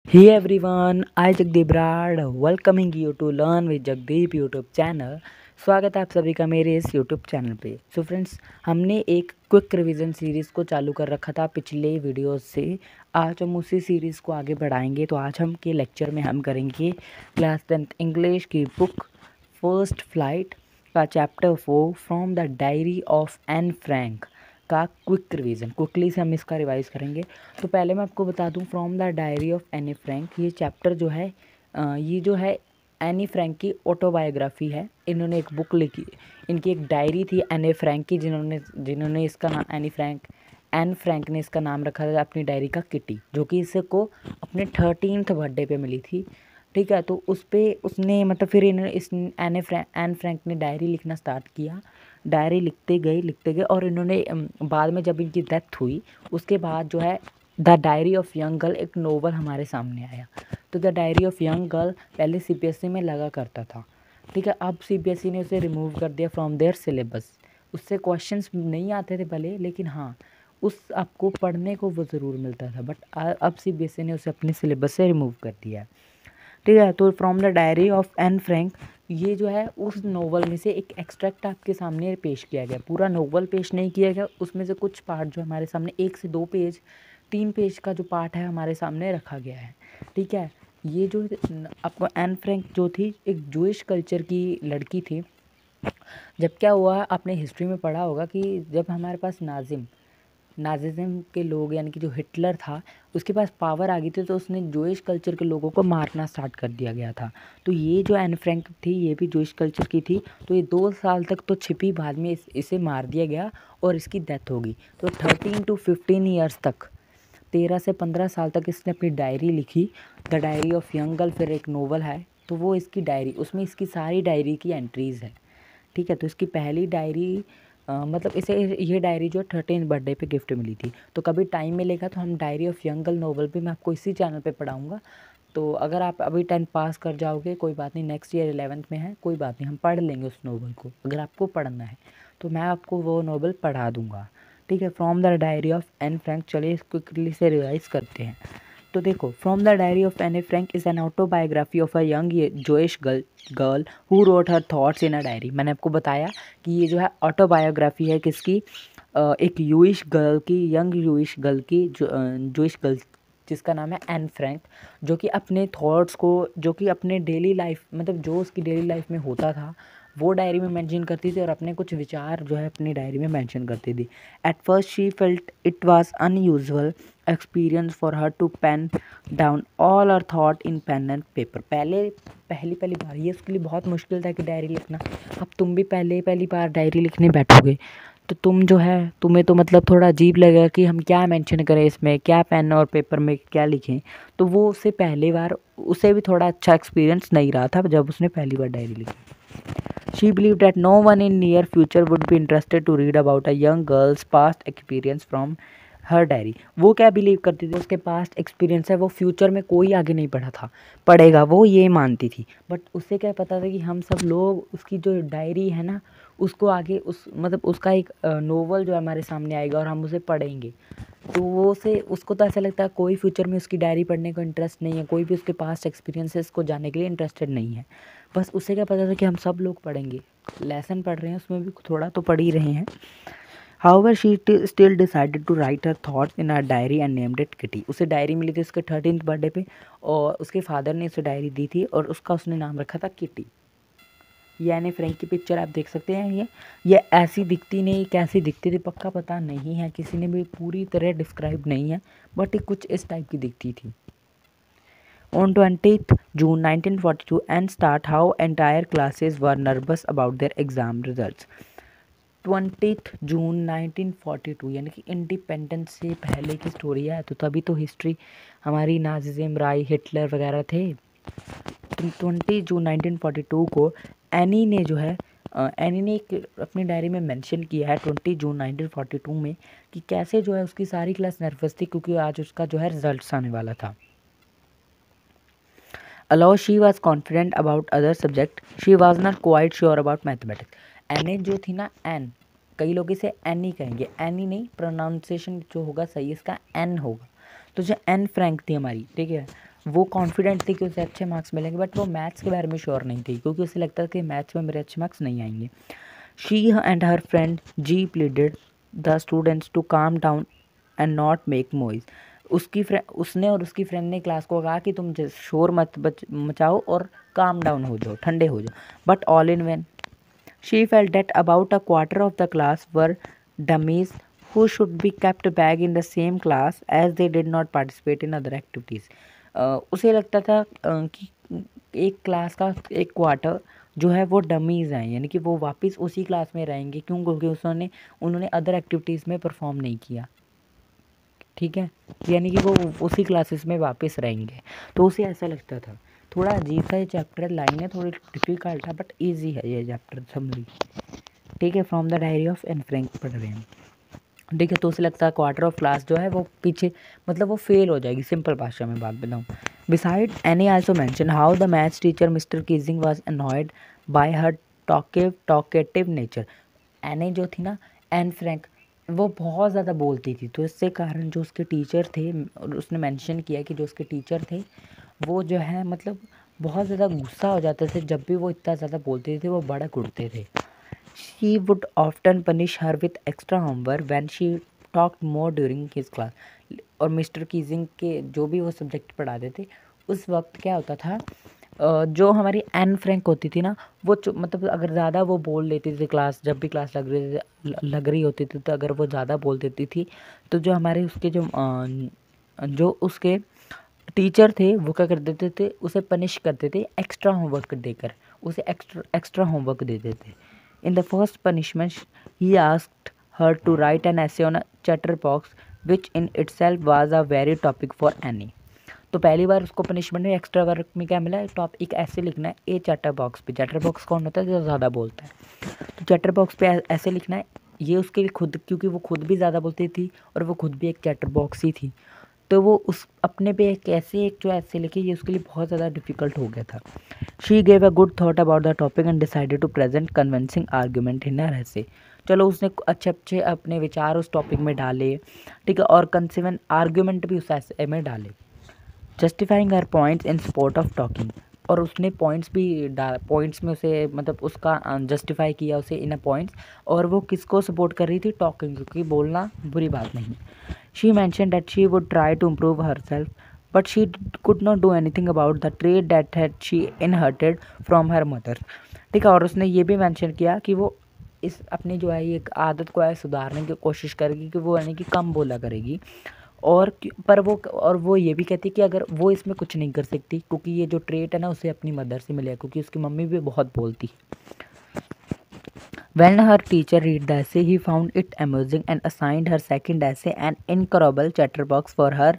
Hey everyone, I Jagdeep Brad welcoming you to Learn with Jagdeep YouTube channel. स्वागत है आप सभी का मेरे इस यूट्यूब चैनल पे। सो फ्रेंड्स, हमने एक क्विक रिवीजन सीरीज़ को चालू कर रखा था पिछले वीडियोस से। आज हम उसी सीरीज़ को आगे बढ़ाएंगे। तो आज हम के लेक्चर में हम करेंगे क्लास 10th इंग्लिश की बुक फर्स्ट फ्लाइट का chapter 4 from the diary of Anne Frank का क्विक रिवीजन। क्विकली से हम इसका रिवाइज करेंगे। तो पहले मैं आपको बता दूं, from the diary of Anne Frank ये चैप्टर जो है ये जो है एनी फ्रैंक की ऑटोबायोग्राफी है। इन्होंने एक बुक लिखी, इनकी एक डायरी थी एनी फ्रैंक की, जिन्होंने इसका नाम एन फ्रैंक ने इसका नाम रखा था अपनी डायरी का किटी, जो कि इसको अपने 13th बर्थडे पे मिली थी। ठीक है, तो उस पर उसने मतलब फिर इन्होंने इस एन फ्रैंक ने डायरी लिखना स्टार्ट किया। डायरी लिखते गए और इन्होंने बाद में जब इनकी डेथ हुई उसके बाद जो है the diary of young girl एक नोवेल हमारे सामने आया। तो the diary of young girl पहले सीबीएसई में लगा करता था। ठीक है, अब सीबीएसई ने उसे रिमूव कर दिया फ्रॉम देयर सिलेबस। उससे क्वेश्चंस नहीं आते थे भले, लेकिन हाँ उस आपको पढ़ने को वो ज़रूर मिलता था, बट अब सीबीएसई ने उसे अपने सिलेबस से रिमूव कर दिया है। ठीक है, तो from the diary of Anne Frank ये जो है उस नोवेल में से एक एक्सट्रैक्ट आपके सामने पेश किया गया। पूरा नोवेल पेश नहीं किया गया, उसमें से कुछ पार्ट जो हमारे सामने 1 से 2 पेज 3 पेज का जो पार्ट है हमारे सामने रखा गया है। ठीक है, ये जो आपको एन फ्रैंक जो थी एक जूइश कल्चर की लड़की थी। जब क्या हुआ, आपने हिस्ट्री में पढ़ा होगा कि जब हमारे पास नाजिज़्म के लोग यानी कि जो हिटलर था उसके पास पावर आ गई थी, तो उसने जूइश कल्चर के लोगों को मारना स्टार्ट कर दिया गया था। तो ये जो एन फ्रैंक थी ये भी जूइश कल्चर की थी। तो ये 2 साल तक तो छिपी, बाद में इसे मार दिया गया और इसकी डेथ हो गई। तो 13 to 15 ईयर्स तक, 13 से 15 साल तक इसने अपनी डायरी लिखी, the diary of young girl. फिर एक नोवेल है तो वो इसकी डायरी, उसमें इसकी सारी डायरी की एंट्रीज़ है। ठीक है, तो इसकी पहली डायरी मतलब इसे ये डायरी जो 13th बर्थडे पे गिफ्ट मिली थी। तो कभी टाइम मिलेगा तो हम diary of young girl novel भी मैं आपको इसी चैनल पे पढ़ाऊँगा। तो अगर आप अभी 10th पास कर जाओगे कोई बात नहीं, नेक्स्ट ईयर 11th में है कोई बात नहीं, हम पढ़ लेंगे उस नोवेल को। अगर आपको पढ़ना है तो मैं आपको वो नोवेल पढ़ा दूँगा। ठीक है, from the diary of Anne Frank. चलिए क्विकली से रिवाइज करते हैं। तो देखो, from the diary of Anne Frank is an autobiography of a young Jewish girl who wrote her thoughts in a diary. मैंने आपको बताया कि ये जो है ऑटोबायोग्राफी है किसकी, एक यूइश गर्ल की, यंग यूइश गर्ल की, जोइश गर्ल जिसका नाम है एन फ्रैंक, जो कि अपने थॉट्स को, जो कि अपने डेली लाइफ मतलब जो उसकी डेली लाइफ में होता था वो डायरी में मेंशन करती थी और अपने कुछ विचार जो है अपनी डायरी में मेंशन करती थी। At first she felt it was unusual experience for her to pen down all our thought in pen and paper. पहली बार ये उसके लिए बहुत मुश्किल था कि डायरी लिखना। अब तुम भी पहली बार डायरी लिखने बैठोगे तो तुम जो है तुम्हें तो मतलब थोड़ा अजीब लगेगा कि हम क्या मेंशन करें इसमें, क्या पेन और पेपर में क्या लिखें। तो वो उससे पहली बार, उसे भी थोड़ा अच्छा एक्सपीरियंस नहीं रहा था जब उसने पहली बार डायरी लिखी। She believed that no one in near future would be interested to read about a young girl's past experience from her diary। वो क्या बिलीव करती थी, उसके पास्ट एक्सपीरियंस है वो फ्यूचर में कोई आगे नहीं पढ़ेगा, वो ये मानती थी। बट उसे क्या पता था कि हम सब लोग उसकी जो डायरी है ना उसको आगे उस मतलब उसका एक नोवेल जो हमारे सामने आएगा और हम उसे पढ़ेंगे। तो वो उसे उसको तो ऐसा लगता है कोई फ्यूचर में उसकी डायरी पढ़ने को इंटरेस्ट नहीं है, कोई भी उसके पास्ट एक्सपीरियंसेस को जानने के लिए इंटरेस्टेड नहीं है। बस उसे क्या पता था कि हम सब लोग पढ़ेंगे, लेसन पढ़ रहे हैं उसमें भी थोड़ा तो पढ़ ही रहे हैं। However, she still decided to write her thoughts in her diary and named it Kitty। उसे डायरी मिली थी उसके 13th बर्थडे पे और उसके फादर ने उसे डायरी दी थी और उसका उसने नाम रखा था किटी। ये एनी फ्रैंक की पिक्चर आप देख सकते हैं। ये ऐसी दिखती नहीं, कैसी दिखती थी पक्का पता नहीं है, किसी ने भी पूरी तरह डिस्क्राइब नहीं है, बट ये कुछ इस टाइप की दिखती थी। On 20th June 1942 and start how entire classes were nervous about their exam results। 20th जून 1942 यानी कि इंडिपेंडेंस से पहले की स्टोरी है, तो तभी तो हिस्ट्री हमारी नाज़िम राय हिटलर वगैरह थे। 20 जून 1942 को एनी ने जो है एनी ने एक अपनी डायरी में मेंशन किया है 20 जून 1942 में कि कैसे जो है उसकी सारी क्लास नर्वस थी क्योंकि आज उसका जो है रिजल्ट्स आने वाला था। Although she was confident about other subject, she was not quite sure about mathematics। Anne जो थी ना, एन, कई लोग इसे एन ही कहेंगे, एन ही नहीं, प्रोनाउंसिएशन जो होगा सही इसका एन होगा। तो जो एन फ्रैंक थी हमारी, ठीक है, वो कॉन्फिडेंट थी कि उसे अच्छे मार्क्स मिलेंगे, बट वो मैथ्स के बारे में श्योर नहीं थी क्योंकि उसे लगता था कि मैथ्स में मेरे अच्छे मार्क्स नहीं आएंगे। She and her friend G pleaded the students to calm down and not make noise. उसने और उसकी फ्रेंड ने क्लास को कहा कि तुम शोर मत मचाओ और काम डाउन हो जाओ, ठंडे हो जाओ, but all in vain she felt that about a quarter of the class were dummies who should be kept back in the same class as they did not participate in other activities। उसे लगता था कि एक class का एक quarter जो है वो डमीज़ हैं, यानी कि वो वापस उसी क्लास में रहेंगे, क्यों? क्योंकि उन्होंने अदर एक्टिविटीज़ में परफॉर्म नहीं किया। ठीक है, यानी कि वो उसी क्लासेस में वापस रहेंगे। तो उसे ऐसा लगता था। थोड़ा अजीब सा ये चैप्टर, लाइनें थोड़ी डिफिकल्ट था बट ईजी है ये चैप्टर समरी। ठीक है, from the diary of Anne Frank पढ़ रहे हैं। ठीक है, तो उसे लगता है क्वार्टर ऑफ क्लास जो है वो पीछे, मतलब वो फेल हो जाएगी। सिंपल भाषा में बात बताऊँ, besides Anne also mention how the maths teacher mister Keesing was annoyed by her talkative nature. Anne जो थी ना, एन फ्रैंक, वो बहुत ज़्यादा बोलती थी, तो इससे कारण जो उसके टीचर थे, और उसने मेंशन किया कि जो उसके टीचर थे वो जो है मतलब बहुत ज़्यादा गुस्सा हो जाते थे जब भी वो इतना ज़्यादा बोलते थे, वो भड़क उठते थे। She would often punish her with extra homework when she talked more during his class। और मिस्टर कीजिंग के जो भी वो सब्जेक्ट पढ़ाते थे उस वक्त क्या होता था, जो हमारी एन फ्रैंक होती थी ना, वो मतलब अगर ज़्यादा वो बोल लेती थी क्लास, जब भी क्लास लग रही होती थी, तो अगर वो ज़्यादा बोल देती थी तो जो हमारे उसके जो उसके टीचर थे वो क्या कर देते थे, उसे पनिश करते थे एक्स्ट्रा होमवर्क देकर, उसे एक्स्ट्रा होमवर्क देते थे। In the first punishment he asked her to write an essay on a chatterbox which in itself was a very topic for Anne. तो पहली बार उसको पनिशमेंट में एक्स्ट्रा वर्क में क्या मिला, टॉपिक ऐसे लिखना है ए चैटर बॉक्स पे। चैटर बॉक्स कौन होता है, जो ज़्यादा बोलता है, तो चैटर बॉक्स पे ऐसे लिखना है। ये उसके लिए खुद, क्योंकि वो खुद भी ज़्यादा बोलती थी और वो खुद भी एक चैटर बॉक्स ही थी, तो वो उस अपने पे कैसे एक जो ऐसे लिखे, ये उसके लिए बहुत ज़्यादा डिफिकल्ट हो गया था। She gave a good thought about the topic and decided to present convincing argument in her essay. चलो, उसने अच्छे अच्छे अपने विचार उस टॉपिक में डाले, ठीक है, और कन्सिवन आर्ग्यूमेंट भी उस ऐसे में डाले, justifying her points in support of talking. और उसने पॉइंट्स भी पॉइंट्स में उसे मतलब उसका जस्टिफाई किया उसे इन अ पॉइंट्स। और वो किसको सपोर्ट कर रही थी, टॉकिंग, क्योंकि बोलना बुरी बात नहीं। She mentioned that she would try to improve herself, but she could not do anything about the trait that had she inherited from her mother। ठीक है, और उसने ये भी मेंशन किया कि वो इस अपनी जो है ये आदत को है सुधारने की कोशिश करेगी, कि वो यानी कि कम बोला करेगी। और वो ये भी कहती कि अगर वो इसमें कुछ नहीं कर सकती, क्योंकि ये जो ट्रेट है ना उसे अपनी मदर से मिला है, क्योंकि उसकी मम्मी भी बहुत बोलती। When her teacher read the essay, he found it amusing and assigned her second essay an incurable chatterbox for her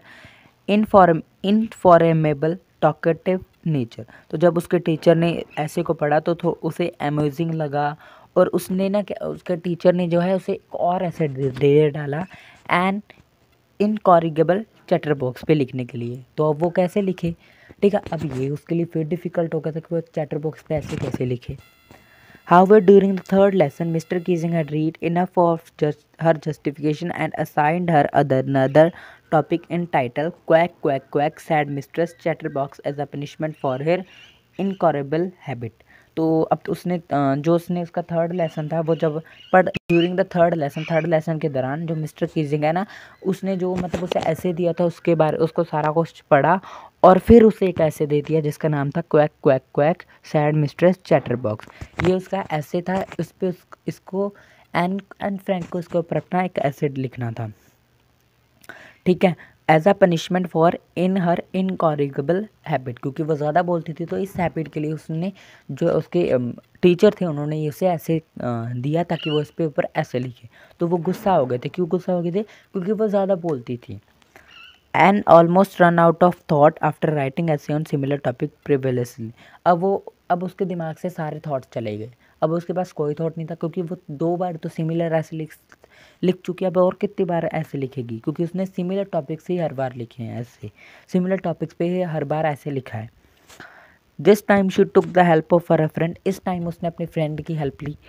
informable talkative nature। तो जब उसके टीचर ने ऐसे को पढ़ा तो उसे अमेजिंग लगा, और उसने ना उसके टीचर ने जो है उसे एक और ऐसे दे डाला एन इनकॉरिगेबल चैटर बॉक्स पे लिखने के लिए। तो अब वो कैसे लिखे, ठीक है, अब ये उसके लिए फिर डिफ़िकल्ट हो गया था कि वो चैटर बॉक्स पे ऐसे कैसे लिखे। However, during the third lesson, Mr. Keesing had read enough of her justification and assigned her another topic entitled Quack, Quack, Quack, said Mistress Chatterbox as a punishment for her incorrigible habit। तो अब तो जो उसने उसका third lesson था वो जब during the third lesson के दौरान जो मिस्टर कीजिंग है ना, उसने जो मतलब उसे ऐसे दिया था, उसके बारे उसको सारा कुछ पढ़ा और फिर उसे एक ऐसे दे दिया जिसका नाम था quack quack quack said mistress chatterbox. ये उसका ऐसे था, इस पे इसको एन फ्रैंक को इसके ऊपर अपना एक एसिड लिखना था, ठीक है, as a punishment for in her incorrigible habit. क्योंकि वो ज़्यादा बोलती थी, तो इस हैबिट के लिए उसने जो उसके टीचर थे उन्होंने इसे ऐसे दिया ताकि वो इस पे ऊपर ऐसे लिखे। तो वो गुस्सा हो गए थे। क्यों गुस्सा हो गए थे, क्योंकि वो ज़्यादा बोलती थी। And almost run out of thought after writing essay on similar topic previously. अब उसके दिमाग से सारे थॉट्स चले गए, अब उसके पास कोई थॉट नहीं था, क्योंकि वो 2 बार तो सिमिलर ऐसे लिख चुकी है। अब और कितनी बार ऐसे लिखेगी, क्योंकि उसने सिमिलर टॉपिक से ही हर बार लिखे हैं, ऐसे सिमिलर टॉपिक्स पे ही हर बार ऐसे लिखा है। This time she took the help of her friend. इस टाइम उसने अपने फ्रेंड की हेल्प ली,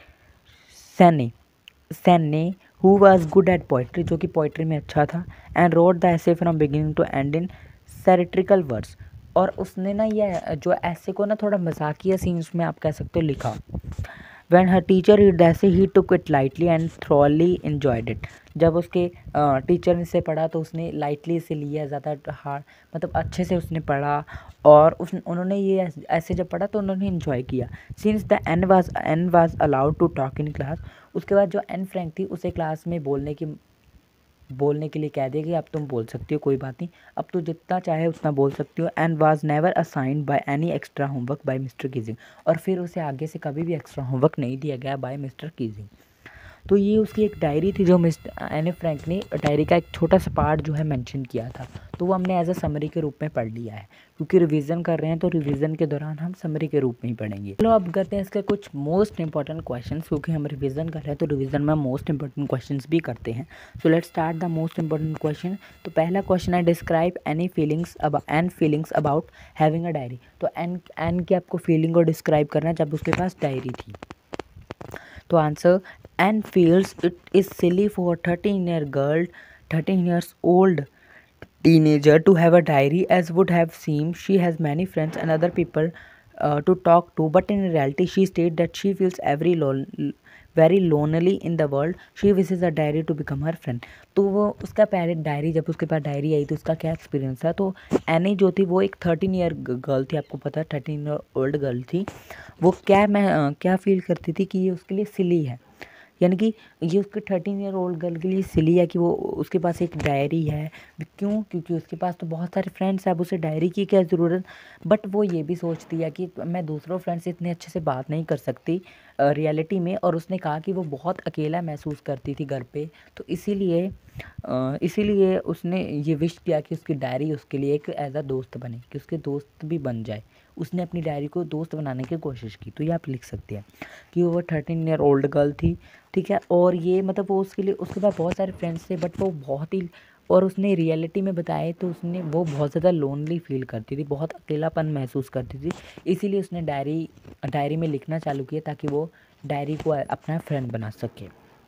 Sanne who was good at poetry, जो कि पोइट्री में अच्छा था, and wrote the essay from beginning to end in satirical words. और उसने ना ये जो ऐसे को ना थोड़ा मजाकिया सीन्स में आप कह सकते हो लिखा। When her teacher read the essay, he took it lightly and thoroughly enjoyed it. जब उसके टीचर ने इसे पढ़ा तो उसने लाइटली इसे लिया, ज़्यादा हार्ड मतलब अच्छे से उसने पढ़ा, और उन्होंने ये ऐसे जब पढ़ा तो उन्होंने इन्जॉय किया। Since the Anne was allowed to talk in class, उसके बाद जो एन फ्रैंक थी उसे क्लास में बोलने के लिए कह दिया कि अब तुम बोल सकती हो, कोई बात नहीं, अब तो जितना चाहे उतना बोल सकती हो। And was never assigned by any extra homework by Mr Keesing, और फिर उसे आगे से कभी भी एक्स्ट्रा होमवर्क नहीं दिया गया बाय मिस्टर कीजिंग। तो ये उसकी एक डायरी थी जो मिस्टर एनी फ्रैंक ने डायरी का एक छोटा सा पार्ट जो है मेंशन किया था, तो वो हमने एज अ समरी के रूप में पढ़ लिया है, क्योंकि रिवीजन कर रहे हैं तो रिवीजन के दौरान हम समरी के रूप में ही पढ़ेंगे। चलो अब करते हैं इसके कुछ मोस्ट इंपॉर्टेंट क्वेश्चंस, क्योंकि हम रिवीजन कर रहे हैं तो रिवीजन में मोस्ट इंपॉर्टेंट क्वेश्चंस भी करते हैं। So let's start the most important question. तो पहला क्वेश्चन है describe Anne feelings about having a diary. तो एन की आपको फीलिंग को डिस्क्राइब करना है जब उसके पास डायरी थी। तो answer, Anne feels it is silly for 13 years old teenager to have a diary, as would have seemed she has many friends and other people to talk to, but in reality she stated that she feels very lonely in the world. She wishes a diary to become her friend. तो वो उसका पहले diary, जब उसके पास diary I तो उसका क्या experience था। तो एनी जो थी वो एक 13 ईयर गर्ल थी, आपको पता है 13 ईयर ओल्ड गर्ल थी। वो क्या फील करती थी कि ये उसके लिए सिली है, यानी कि ये उसके 13 ईयर ओल्ड गर्ल के लिए सिली है कि वो उसके पास एक डायरी है। क्यों? क्योंकि उसके पास तो बहुत सारे फ्रेंड्स हैं, अब उसे डायरी की क्या ज़रूरत। बट वो ये भी सोचती है कि मैं दूसरों फ्रेंड्स से इतने अच्छे से बात नहीं कर सकती रियलिटी में, और उसने कहा कि वो बहुत अकेला महसूस करती थी घर पे, तो इसीलिए उसने ये विश किया कि उसकी डायरी उसके लिए एक एज अ दोस्त बने, कि उसके दोस्त भी बन जाए। उसने अपनी डायरी को दोस्त बनाने की कोशिश की। तो ये आप लिख सकते हैं कि वो 13 ईयर ओल्ड गर्ल थी, ठीक है। और ये मतलब वो उसके पास बहुत सारे फ्रेंड्स थे, बट वो बहुत ही, और उसने रियलिटी में बताए तो वो बहुत ज़्यादा लोनली फील करती थी, बहुत अकेलापन महसूस करती थी। इसीलिए उसने डायरी में लिखना चालू किया ताकि वो डायरी को अपना फ्रेंड बना सके।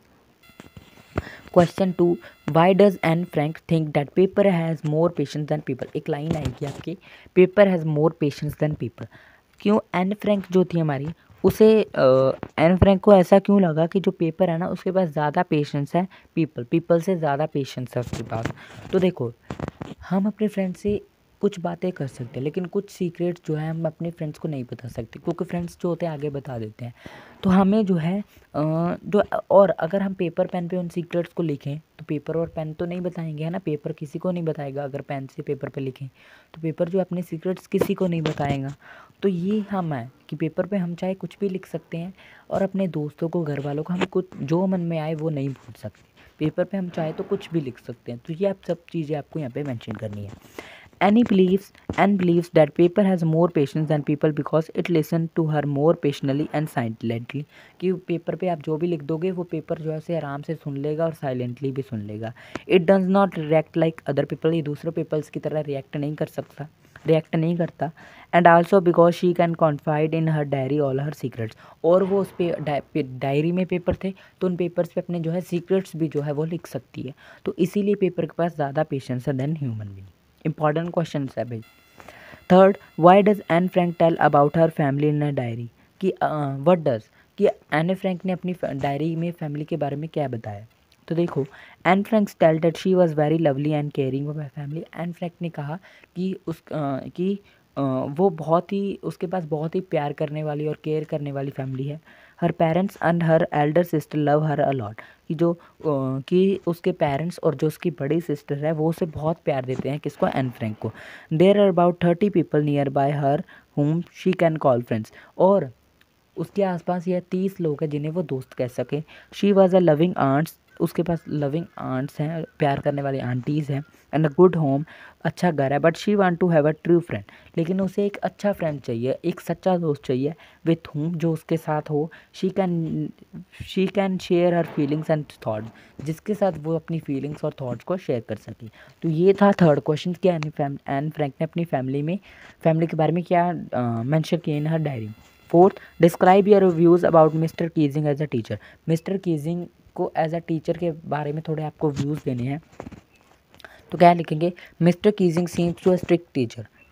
Question 2, why does Anne Frank think that paper has more patience than people. एक लाइन आएगी आपकी, paper has more patience than people. क्यों एन फ्रैंक जो थी हमारी, उसे एन फ्रैंक को ऐसा क्यों लगा कि जो पेपर है ना उसके पास ज़्यादा पेशेंस है पीपल से ज़्यादा पेशेंस है उसके पास। तो देखो, हम अपने फ्रेंड से कुछ बातें कर सकते हैं, लेकिन कुछ सीक्रेट्स जो है हम अपने फ्रेंड्स को नहीं बता सकते, क्योंकि फ्रेंड्स जो होते हैं आगे बता देते हैं। तो हमें जो है और अगर हम पेपर पेन पे उन सीक्रेट्स को लिखें तो पेपर और पेन तो नहीं बताएंगे, है ना। पेपर किसी को नहीं बताएगा, अगर पेन से पेपर पे लिखें तो पेपर जो अपने सीक्रेट्स किसी को नहीं बताएगा। तो ये हम है कि पेपर पे हम चाहे कुछ भी लिख सकते हैं, और अपने दोस्तों को, घर वालों को हम कुछ जो मन में आए वो नहीं भूल सकते। पेपर पे हम चाहे तो कुछ भी लिख सकते हैं। तो ये आप सब चीज़ें आपको यहाँ पे मेंशन करनी है। Anne believes that paper has more patience than people because it listens to her more patiently and silently. कि पेपर पे आप जो भी लिख दोगे वो पेपर जो है उसे आराम से सुन लेगा और साइलेंटली भी सुन लेगा। It does not react like other people. ये दूसरे पेपर्स की तरह रिएक्ट नहीं करता। And also because she can confide in her diary all her secrets. और वो उस पे डायरी में पेपर थे तो उन पेपर्स पे अपने जो है सीक्रेट्स भी जो है वो लिख सकती है। तो इसीलिए पेपर के पास ज़्यादा पेशेंस है then human being. Important question है भाई। Third, why does Anne Frank tell about her family in a diary. कि व्हाट डज, कि एन फ्रैंक ने अपनी डायरी में फैमिली के बारे में क्या बताया। तो देखो, Anne Frank tell that she was very lovely and caring for my family. Anne Frank ने कहा कि वो उसके पास बहुत ही प्यार करने वाली और केयर करने वाली फैमिली है। Her parents and her elder sister love her a lot. कि उसके पेरेंट्स और जो उसकी बड़ी सिस्टर है वो उसे बहुत प्यार देते हैं। किसको? एन फ्रैंक को। There are about 30 people nearby her whom she can call friends. और उसके आसपास यह 30 लोग हैं जिन्हें वो दोस्त कह सके। She was a loving aunts. उसके पास लविंग आंट्स हैं, प्यार करने वाली आंटीज़ हैं। एंड अ गुड होम, अच्छा घर है। But she want to have a true friend. लेकिन उसे एक अच्छा फ्रेंड चाहिए, एक सच्चा दोस्त चाहिए विथ होम, जो उसके साथ हो। She can share her feelings and thoughts, जिसके साथ वो अपनी फीलिंग्स और थॉट्स को शेयर कर सके। तो ये था थर्ड क्वेश्चन कि एन फ्रैंक ने अपनी फैमिली के बारे में क्या मेंशन किया in her diary. Fourth, describe your views about mister Keesing as a teacher. Mister Keesing को एज अ टीचर के बारे में थोड़े आपको व्यूज़ देने हैं। तो क्या लिखेंगे? Mister Keesing seems to a strict teacher.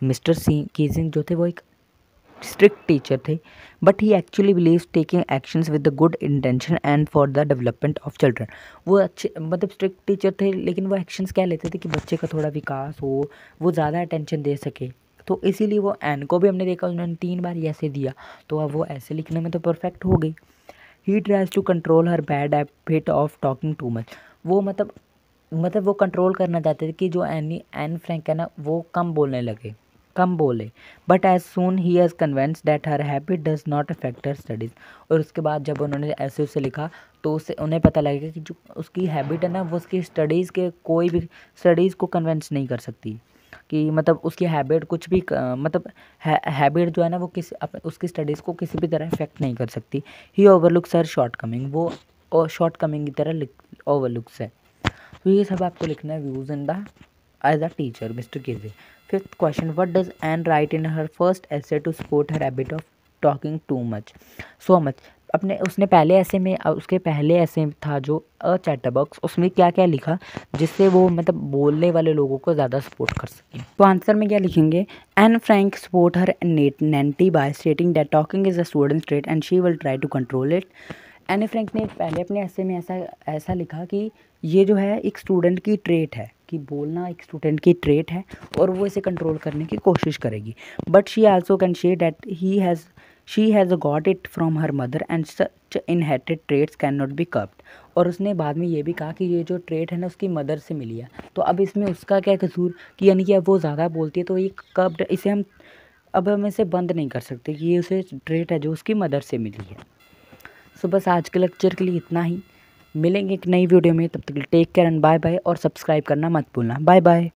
Mister Keesing जो थे वो एक स्ट्रिक्ट टीचर थे, but he actually believes taking actions with the good intention and for the development of children. वो अच्छे मतलब स्ट्रिक्ट टीचर थे, लेकिन वो एक्शंस क्या लेते थे कि बच्चे का थोड़ा विकास हो, वो ज़्यादा अटेंशन दे सके। तो इसीलिए वो एन को भी हमने देखा उन्होंने 3 बार ऐसे दिया, तो अब वो ऐसे लिखने में तो परफेक्ट हो गई। He tries to control her bad habit of talking too much. वो मतलब वो कंट्रोल करना चाहते थे कि जो एन फ्रैंक है ना वो कम बोलने लगे, कम बोले। But as soon he has convinced that her habit does not affect her studies. और उसके बाद जब उन्होंने ऐसे उसे लिखा तो उससे उन्हें पता लगेगा कि जो उसकी हैबिट है ना वो उसकी स्टडीज़ के कोई भी स्टडीज़ को कन्विंस नहीं कर सकती, कि मतलब उसकी हैबिट कुछ भी मतलब हैबिट जो है ना वो उसकी स्टडीज़ को किसी भी तरह इफेक्ट नहीं कर सकती। He overlooks her shortcoming, वो शॉर्ट कमिंग की तरह ओवरलुक्स है। तो ये सब आपको लिखना है views in the as a teacher mister KJ. Fifth question, what does Anne write in her first essay to support her habit of talking too much so much. अपने उसने पहले ऐसे में उसके पहले ऐसे था जो अ चैटर बॉक्स, उसमें क्या क्या लिखा जिससे वो मतलब बोलने वाले लोगों को ज़्यादा सपोर्ट कर सके। तो आंसर में क्या लिखेंगे, Anne Frank support her naughty by stating that talking is a student trait and she will try to control it. Annie Frank ने पहले अपने ऐसे में ऐसा लिखा कि ये जो है एक स्टूडेंट की ट्रेट है, कि बोलना एक स्टूडेंट की ट्रेट है और वो इसे कंट्रोल करने की कोशिश करेगी। But she also can say that she has got it from her mother and such inherited traits can not be curbed. और उसने बाद में ये भी कहा कि ये जो ट्रेट है ना उसकी मदर से मिली है। तो अब इसमें उसका क्या कसूर, कि यानी कि अब वो ज़्यादा बोलती है तो ये कर्ब्ड, इसे हम इसे बंद नहीं कर सकते कि ये उसे ट्रेट है जो उसकी मदर से मिली है। सो बस आज के लेक्चर के लिए इतना ही। मिलेंगे एक नई वीडियो में, तब तक take care and bye bye, और सब्सक्राइब करना मत भूलना। Bye bye.